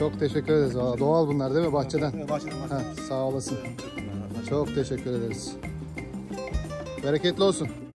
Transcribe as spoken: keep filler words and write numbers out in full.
Çok teşekkür ederiz. Valla doğal bunlar değil mi bahçeden? Evet, bahçeden, bahçeden. Heh, sağ olasın. Çok teşekkür ederiz. Bereketli olsun.